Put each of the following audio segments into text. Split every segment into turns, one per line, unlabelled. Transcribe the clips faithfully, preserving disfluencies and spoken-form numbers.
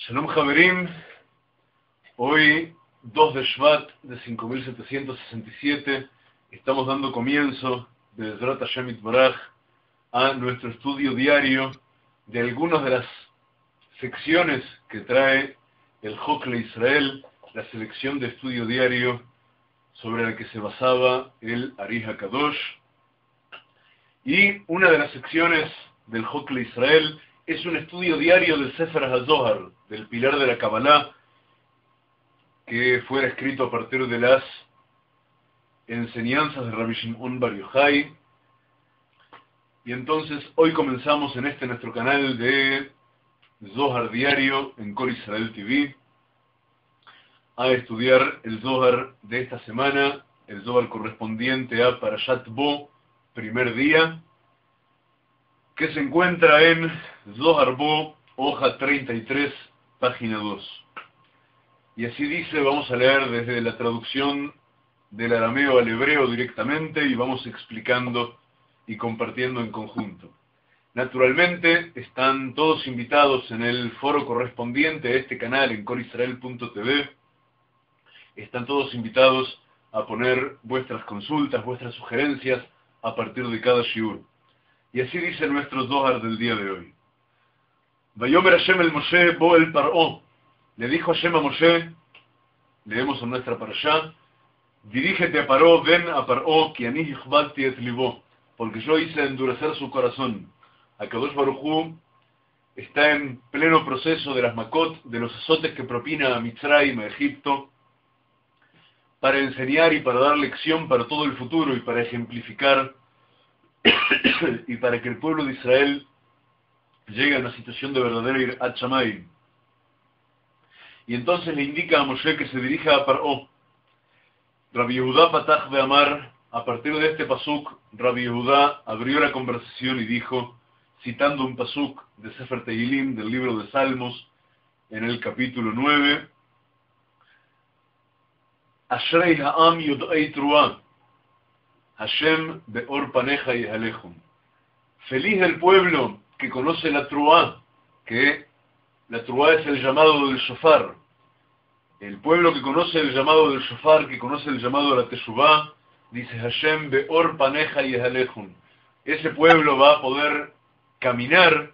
Shalom Javerim, hoy dos de Shvat de cinco mil setecientos sesenta y siete estamos dando comienzo de Bezrat Hashem Yitbaraj a nuestro estudio diario de algunas de las secciones que trae el Hokle Israel, la selección de estudio diario sobre la que se basaba el Ari HaKadosh. Y una de las secciones del Hokle Israel es un estudio diario del Sefer HaZohar, del pilar de la Kabbalah, que fuera escrito a partir de las enseñanzas de Rabbi Shimon Bar Yochai. Y entonces hoy comenzamos en este nuestro canal de Zohar Diario en Kol Israel T V a estudiar el Zohar de esta semana, el Zohar correspondiente a Parashat Bo, primer día, que se encuentra en Zohar Bo, hoja treinta y tres, página dos. Y así dice, vamos a leer desde la traducción del arameo al hebreo directamente y vamos explicando y compartiendo en conjunto. Naturalmente, están todos invitados en el foro correspondiente a este canal en kol israel punto t v. Están todos invitados a poner vuestras consultas, vuestras sugerencias a partir de cada shiur. Y así dice nuestro Zohar del día de hoy. Vayomer Hashem el Moshe bo el Paró. Le dijo Hashem a Moshe, leemos en nuestra parashá, dirígete a Paró, ven a Paró, ki ani hichbadti et libo, porque yo hice endurecer su corazón. HaKadosh Baruj Hu está en pleno proceso de las makot, de los azotes que propina a Mitzrayim, a Egipto, para enseñar y para dar lección para todo el futuro y para ejemplificar y para que el pueblo de Israel llegue a una situación de verdadera Yirat Shamayim. Y entonces le indica a Moshe que se dirija a Paró. Rabbi Yehudá Patach Be'amar, a partir de este pasuk, Rabbi Yehudá abrió la conversación y dijo, citando un pasuk de Sefer Tehilim, del libro de Salmos, en el capítulo nueve, Ashrei ha'am yod'ei truah, Hashem be'or paneja yehalechum. Feliz del pueblo que conoce la truá, que la truá es el llamado del shofar. El pueblo que conoce el llamado del shofar, que conoce el llamado de la teshuvá, dice Hashem be'or paneja yehalechum. Ese pueblo va a poder caminar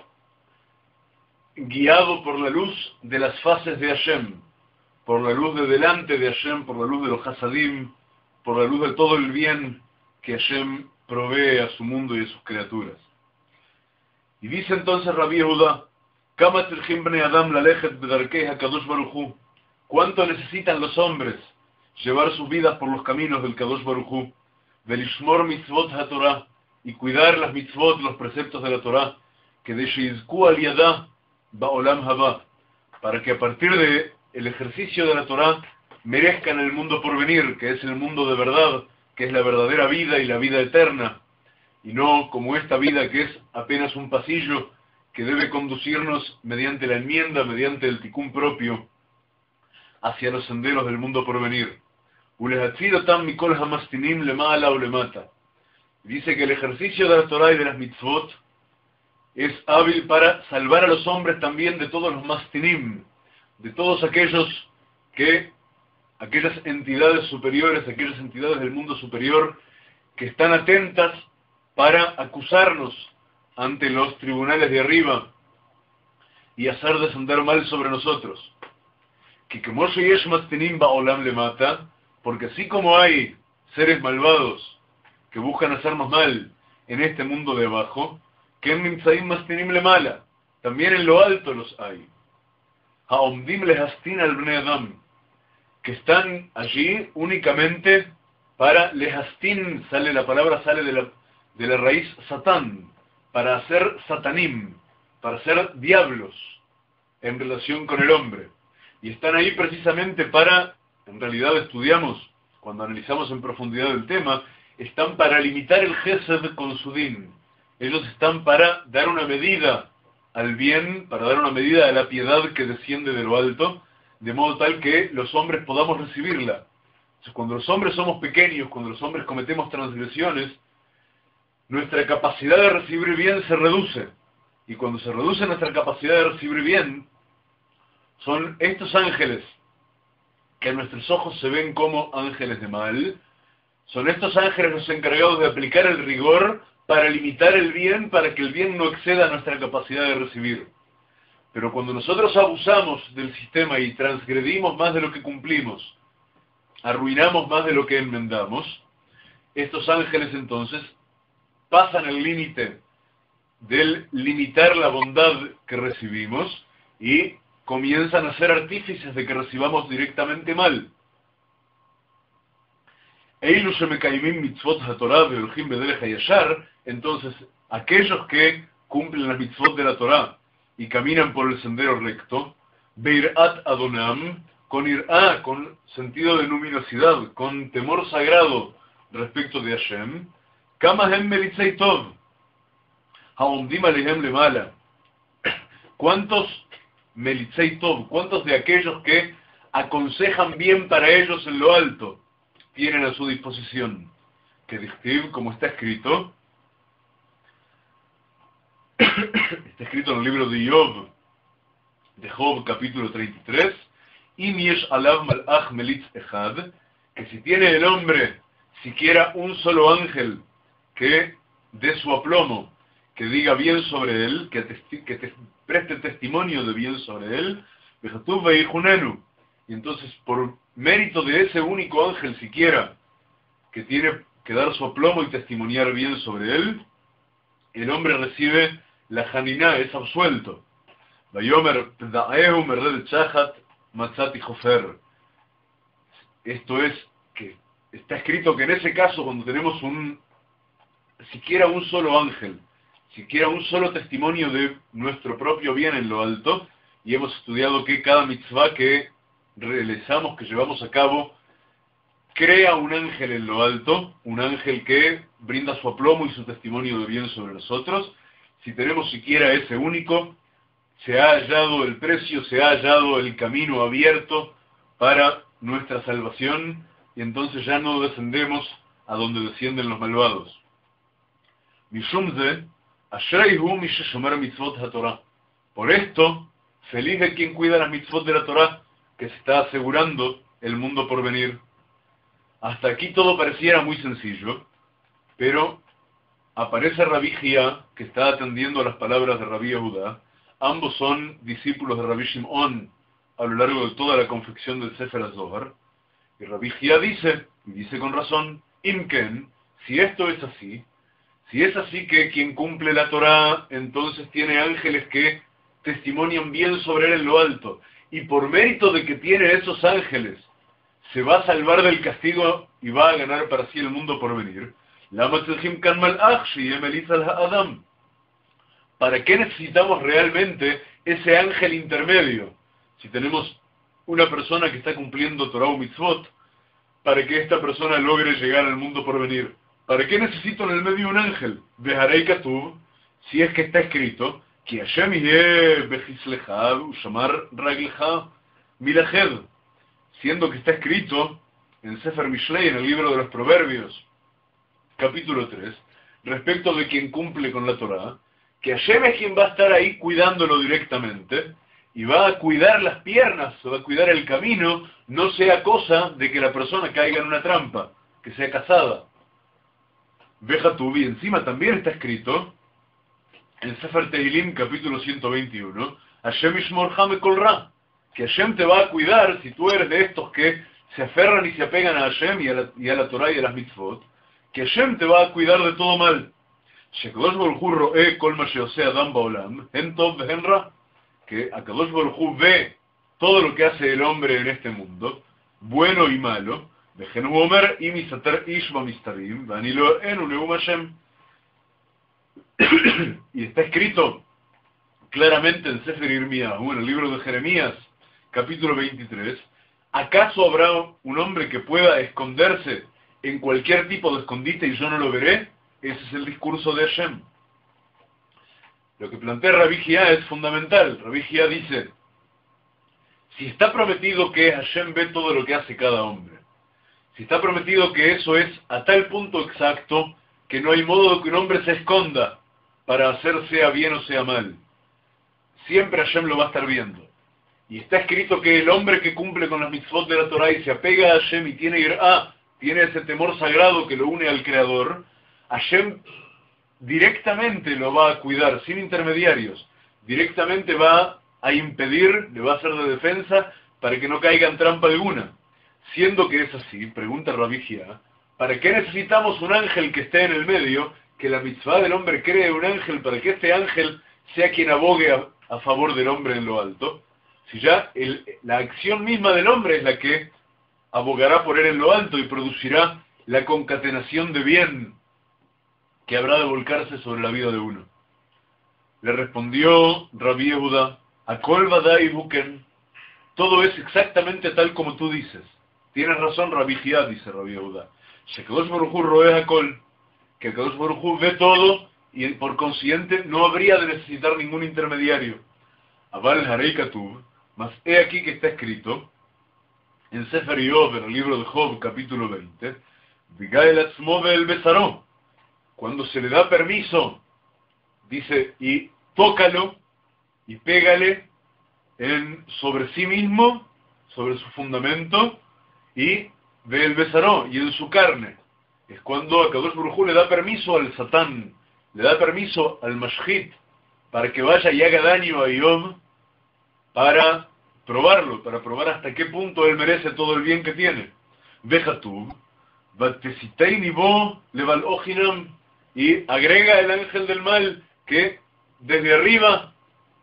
guiado por la luz de las faces de Hashem, por la luz de delante de Hashem, por la luz de los hasadim, por la luz de todo el bien que Hashem provee a su mundo y a sus criaturas. Y dice entonces Rabbi Yehudá, Kama tzrichim bnei Adam lalechet bedarkei HaKadosh Baruj Hu. ¿Cuánto necesitan los hombres llevar sus vidas por los caminos del Kadosh Baruj Hu? Velishmor mitzvot haTorah, y cuidar las mitzvot, los preceptos de la Torah, que de sheizku al yadá ba'olam haba, para que a partir de el ejercicio de la Torah merezcan el mundo por venir, que es el mundo de verdad, que es la verdadera vida y la vida eterna, y no como esta vida que es apenas un pasillo que debe conducirnos mediante la enmienda, mediante el tikkun propio, hacia los senderos del mundo por venir. Dice que el ejercicio de la Torah y de las mitzvot es hábil para salvar a los hombres también de todos los mastinim, de todos aquellos que, aquellas entidades superiores, aquellas entidades del mundo superior que están atentas para acusarnos ante los tribunales de arriba y hacer descender mal sobre nosotros. Que como yesh mastinim ba'olam lemata, porque así como hay seres malvados que buscan hacernos mal en este mundo de abajo, que en nimtzaim mastinim lemala, también en lo alto los hay. Ha'omdim lehastin al bnei Adam, que están allí únicamente para lehastin, sale la palabra, sale de la, de la raíz satán, para hacer satanim, para ser diablos en relación con el hombre. Y están ahí precisamente para, en realidad estudiamos, cuando analizamos en profundidad el tema, están para limitar el gesed con su din. Ellos están para dar una medida al bien, para dar una medida a la piedad que desciende de lo alto, de modo tal que los hombres podamos recibirla. Entonces, cuando los hombres somos pequeños, cuando los hombres cometemos transgresiones, nuestra capacidad de recibir bien se reduce. Y cuando se reduce nuestra capacidad de recibir bien, son estos ángeles que a nuestros ojos se ven como ángeles de mal, son estos ángeles los encargados de aplicar el rigor para limitar el bien, para que el bien no exceda nuestra capacidad de recibir. Pero cuando nosotros abusamos del sistema y transgredimos más de lo que cumplimos, arruinamos más de lo que enmendamos, estos ángeles entonces pasan el límite del limitar la bondad que recibimos y comienzan a ser artífices de que recibamos directamente mal. Eilu shemekayimim mitzvot haTorah ve'olchim bederech hayashar, entonces aquellos que cumplen las mitzvot de la Torah y caminan por el sendero recto, beirat Adonam, con irá, con sentido de luminosidad, con temor sagrado respecto de Hashem, kama hem melitzei tov, haomdim alehem lemala. ¿Cuántos melitzei tov, cuántos de aquellos que aconsejan bien para ellos en lo alto tienen a su disposición? Que dichtiv, como está escrito, está escrito en el libro de Job, de Job, capítulo treinta y tres, Im yesh alav malach melitz echad, que si tiene el hombre siquiera un solo ángel que dé su aplomo, que diga bien sobre él, que, te, que te preste testimonio de bien sobre él, vejatuv veijunenu, y entonces por mérito de ese único ángel siquiera que tiene que dar su aplomo y testimoniar bien sobre él, el hombre recibe la Janiná, es absuelto. Vayomer pdaehu mered chachat matzati jofer. Esto es que está escrito que en ese caso, cuando tenemos un siquiera un solo ángel, siquiera un solo testimonio de nuestro propio bien en lo alto, y hemos estudiado que cada mitzvah que realizamos, que llevamos a cabo, crea un ángel en lo alto, un ángel que brinda su aplomo y su testimonio de bien sobre nosotros. Si tenemos siquiera ese único, se ha hallado el precio, se ha hallado el camino abierto para nuestra salvación, y entonces ya no descendemos a donde descienden los malvados. Mishum ze, ashrei hu mi sheshomer mitzvot haTorah. Por esto, feliz de quien cuida las mitzvot de la Torah, que se está asegurando el mundo por venir. Hasta aquí todo pareciera muy sencillo, pero aparece Rabbi Hia, que está atendiendo a las palabras de Rabbi Yehuda. Ambos son discípulos de Rabbi Shimon a lo largo de toda la confección del Sefer HaZohar. Y Rabbi Hia dice, y dice con razón, Imken, si esto es así, si es así que quien cumple la Torah entonces tiene ángeles que testimonian bien sobre él en lo alto, y por mérito de que tiene esos ángeles, se va a salvar del castigo y va a ganar para sí el mundo por venir. ¿Para qué necesitamos realmente ese ángel intermedio? Si tenemos una persona que está cumpliendo Torah o Mitzvot, para que esta persona logre llegar al mundo por venir, ¿para qué necesito en el medio un ángel? Veharei katuv, si es que está escrito, que Hashem yeh bechislecha ushamar raglecha milached, siendo que está escrito en Sefer Mishlei, en el libro de los Proverbios, capítulo tres, respecto de quien cumple con la Torah, que Hashem es quien va a estar ahí cuidándolo directamente, y va a cuidar las piernas, va a cuidar el camino, no sea cosa de que la persona caiga en una trampa, que sea casada. Veja tu y encima también está escrito, en Sefer Tehilim, capítulo ciento veintiuno, Hashem Ishmorcha Mekol Ra, que Hashem te va a cuidar si tú eres de estos que se aferran y se apegan a Hashem y a la, y a la Torah y a las mitzvot, que Hashem te va a cuidar de todo mal. Shekadosh Baruj Hu roe kol ma sheoseh adam baolam, hen tov vehen ra, que Akadosh Baruj Hu ve todo lo que hace el hombre en este mundo, bueno y malo, vehen hu omer im yisater ish bamistarim, vani lo enu neum Hashem. Y está escrito claramente en Sefer Yirmiyahu, en el libro de Jeremías, capítulo veintitrés, ¿acaso habrá un hombre que pueda esconderse en cualquier tipo de escondite y yo no lo veré? Ese es el discurso de Hashem. Lo que plantea Rabbi Hia es fundamental. Rabbi Hia dice, si está prometido que Hashem ve todo lo que hace cada hombre, si está prometido que eso es a tal punto exacto que no hay modo de que un hombre se esconda para hacer sea bien o sea mal, siempre Hashem lo va a estar viendo. y está escrito que el hombre que cumple con las mitzvot de la Torah y se apega a Hashem y tiene irá, tiene ese temor sagrado que lo une al Creador, Hashem directamente lo va a cuidar, sin intermediarios, directamente va a impedir, le va a hacer de defensa para que no caiga en trampa alguna. Siendo que es así, pregunta Rabbi Gia, ¿para qué necesitamos un ángel que esté en el medio, que la mitzvah del hombre cree un ángel para que este ángel sea quien abogue a, a favor del hombre en lo alto? Si ya el, la acción misma del hombre es la que abogará por él en lo alto y producirá la concatenación de bien que habrá de volcarse sobre la vida de uno. Le respondió Rabbi Yehuda, Akol vadai buken, todo es exactamente tal como tú dices. Tienes razón, Rabbi Gia, dice Rabbi Yehuda. Shekadosh Baruj Hu roe Akol, que Kadosh Baruj Hu ve todo y por consiguiente no habría de necesitar ningún intermediario. Aval Harei Katuv, mas he aquí que está escrito en Sefer Yov, en el libro de Job, capítulo veinte, Vigael Atzmo ve'el Besaró, cuando se le da permiso, dice, y tócalo y pégale en, sobre sí mismo, sobre su fundamento, y ve'el Besaró, y en su carne. Es cuando a Kadosh Baruj Hu le da permiso al Satán, le da permiso al Mashchit, para que vaya y haga daño a Yov, para probarlo, para probar hasta qué punto él merece todo el bien que tiene. Vejatub, Batesiteini bo leval ojinam, y agrega el ángel del mal que desde arriba,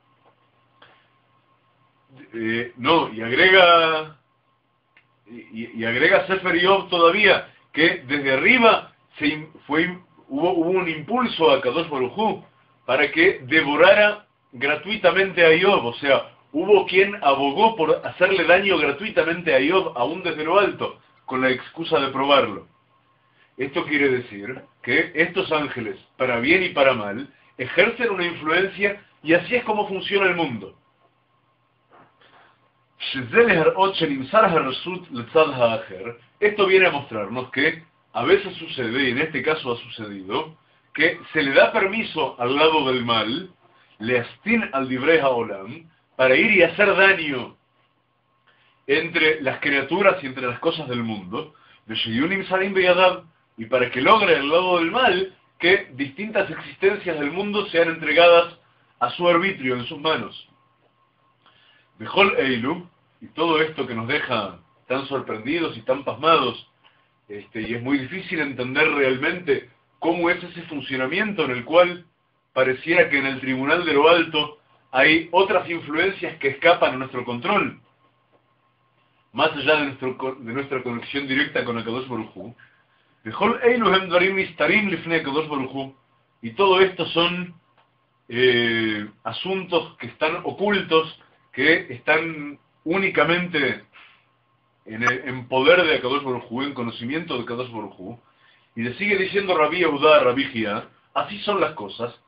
eh, no, y agrega, y, y agrega Sefer Yov todavía, que desde arriba se fue, hubo, hubo un impulso a Kadosh Baruj Hu para que devorara gratuitamente a Yov, o sea, hubo quien abogó por hacerle daño gratuitamente a Yov, aún desde lo alto, con la excusa de probarlo. Esto quiere decir que estos ángeles, para bien y para mal, ejercen una influencia y así es como funciona el mundo. Esto viene a mostrarnos que a veces sucede, y en este caso ha sucedido, que se le da permiso al lado del mal, leastin al divrei haolam, para ir y hacer daño entre las criaturas y entre las cosas del mundo, y para que logre el lado del mal que distintas existencias del mundo sean entregadas a su arbitrio, en sus manos. Bejol Eilu, y todo esto que nos deja tan sorprendidos y tan pasmados, este, y es muy difícil entender realmente cómo es ese funcionamiento en el cual pareciera que en el tribunal de lo alto hay otras influencias que escapan a nuestro control, más allá de, nuestro, de nuestra conexión directa con el Kadosh Baruj Hu. Y todo esto son eh, asuntos que están ocultos, que están únicamente en, el, en poder de Kadosh Baruj Hu, en conocimiento de Kadosh Baruj Hu. Y le sigue diciendo Rabbi Yehuda, Rabbi Gia, así son las cosas.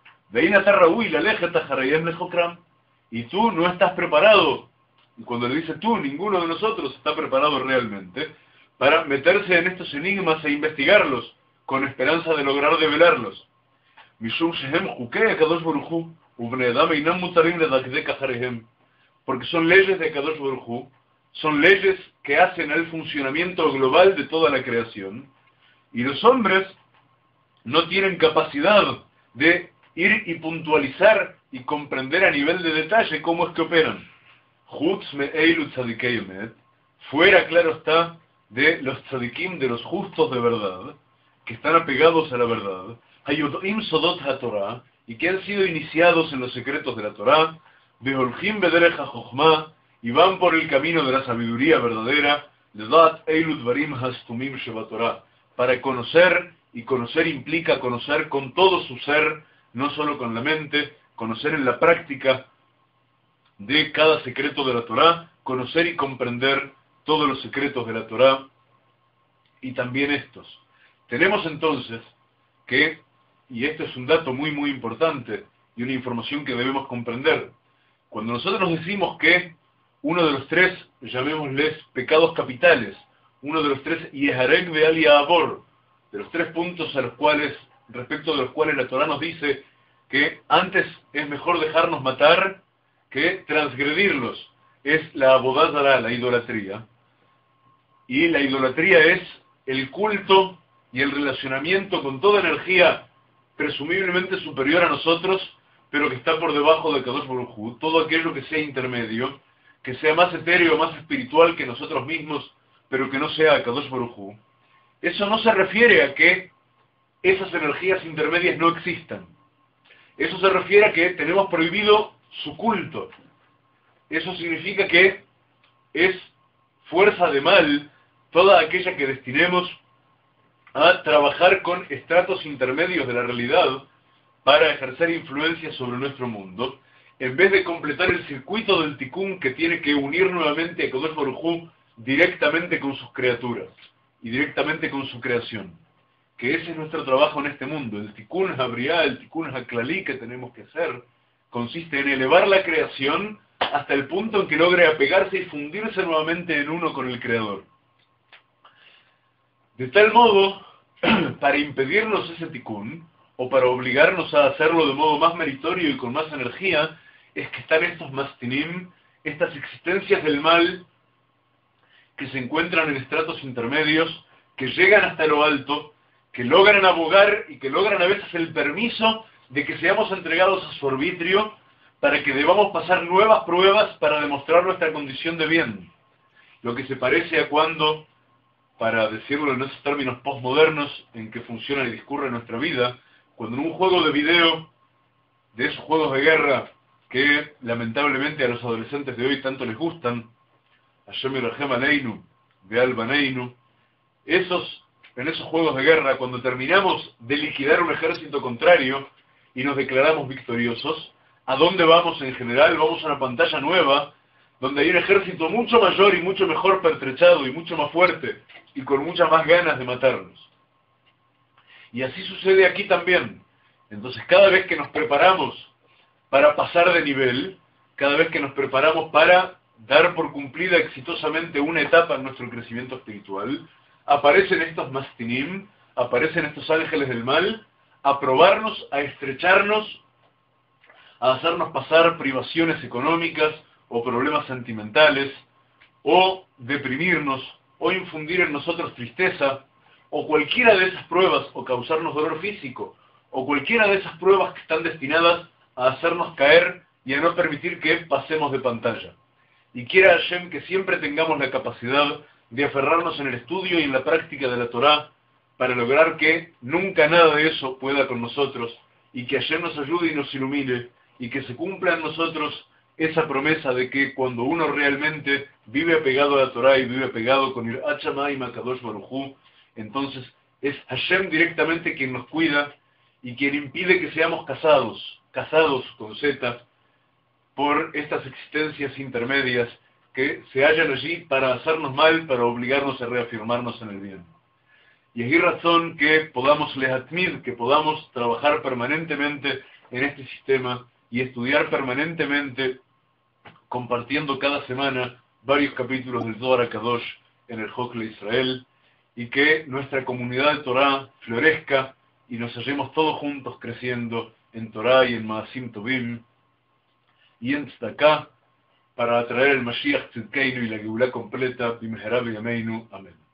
Y tú no estás preparado, y cuando le dice tú, ninguno de nosotros está preparado realmente para meterse en estos enigmas e investigarlos con esperanza de lograr develarlos. Porque son leyes de Kadosh Baruj Hu, son leyes que hacen el funcionamiento global de toda la creación, y los hombres no tienen capacidad de ir y puntualizar y comprender a nivel de detalle cómo es que operan. Fuera, claro está, de los tzadikim, de los justos de verdad, que están apegados a la verdad, Hayod'im Sodot HaTorah, y que han sido iniciados en los secretos de la Torah, Beholchim Bederech HaChochma, y van por el camino de la sabiduría verdadera, Ledat Eilu Dvarim Hastumim Shebatorah, para conocer, y conocer implica conocer con todo su ser, no solo con la mente, conocer en la práctica de cada secreto de la Torah, conocer y comprender todos los secretos de la Torah, y también estos. Tenemos entonces que, y esto es un dato muy muy importante, y una información que debemos comprender, cuando nosotros decimos que uno de los tres, llamémosles pecados capitales, uno de los tres Yeharek Be'al Ya'avor, de los tres puntos a los cuales, respecto de los cuales la Torah nos dice que antes es mejor dejarnos matar que transgredirlos, es la Avodah Zará, la idolatría. Y la idolatría es el culto y el relacionamiento con toda energía presumiblemente superior a nosotros, pero que está por debajo de Kadosh Baruj Hu, todo aquello que sea intermedio, que sea más etéreo, más espiritual que nosotros mismos, pero que no sea Kadosh Baruj Hu. Eso no se refiere a que esas energías intermedias no existan. Eso se refiere a que tenemos prohibido su culto. Eso significa que es fuerza de mal toda aquella que destinemos a trabajar con estratos intermedios de la realidad para ejercer influencia sobre nuestro mundo, en vez de completar el circuito del Tikkun que tiene que unir nuevamente a Kadosh Baruj Hu directamente con sus criaturas y directamente con su creación. Que ese es nuestro trabajo en este mundo. El Tikkun Habriá, el Tikkun Haklali que tenemos que hacer, consiste en elevar la creación hasta el punto en que logre apegarse y fundirse nuevamente en uno con el Creador. De tal modo, para impedirnos ese tikkun, o para obligarnos a hacerlo de modo más meritorio y con más energía, es que están estos mastinim, estas existencias del mal, que se encuentran en estratos intermedios, que llegan hasta lo alto, que logran abogar y que logran a veces el permiso de que seamos entregados a su arbitrio, para que debamos pasar nuevas pruebas para demostrar nuestra condición de bien. Lo que se parece a cuando, para decirlo en esos términos postmodernos en que funciona y discurre nuestra vida, cuando en un juego de video, de esos juegos de guerra que lamentablemente a los adolescentes de hoy tanto les gustan, Hashem Yirachem Aleinu, Be'al Baneinu, esos, en esos juegos de guerra, cuando terminamos de liquidar un ejército contrario y nos declaramos victoriosos, ¿a dónde vamos en general? Vamos a una pantalla nueva, donde hay un ejército mucho mayor y mucho mejor pertrechado y mucho más fuerte, y con muchas más ganas de matarnos. Y así sucede aquí también. Entonces, cada vez que nos preparamos para pasar de nivel, cada vez que nos preparamos para dar por cumplida exitosamente una etapa en nuestro crecimiento espiritual, aparecen estos mastinim, aparecen estos ángeles del mal, a probarnos, a estrecharnos, a hacernos pasar privaciones económicas o problemas sentimentales, o deprimirnos, o infundir en nosotros tristeza, o cualquiera de esas pruebas, o causarnos dolor físico, o cualquiera de esas pruebas que están destinadas a hacernos caer y a no permitir que pasemos de pantalla. Y quiera Hashem que siempre tengamos la capacidad de aferrarnos en el estudio y en la práctica de la Torá, para lograr que nunca nada de eso pueda con nosotros, y que Hashem nos ayude y nos ilumine, y que se cumpla en nosotros esa promesa de que cuando uno realmente vive apegado a la Torá y vive apegado con el Hachamayim Kadosh Baruj Hu, entonces es Hashem directamente quien nos cuida y quien impide que seamos casados, casados con Z, por estas existencias intermedias que se hallan allí para hacernos mal, para obligarnos a reafirmarnos en el bien. Y es razón que podamos lehatmid, que podamos trabajar permanentemente en este sistema y estudiar permanentemente, compartiendo cada semana varios capítulos del Zohar HaKadosh en el Jokle Israel, y que nuestra comunidad de Torah florezca y nos hallemos todos juntos creciendo en Torah y en Maasim Tovim y en Tzedakah, para atraer el Mashiach Tzidkeinu y la Geulá completa, Bimehera B'yameinu. Amén.